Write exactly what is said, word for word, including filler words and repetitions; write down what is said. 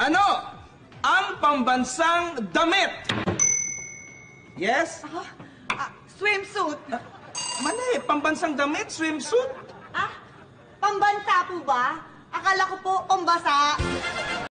Ano ang pambansang damit? Yes? Ah, ah, swimsuit. Mali, pambansang damit, swimsuit. Ah, pambansa po ba? Akala ko po pambasa.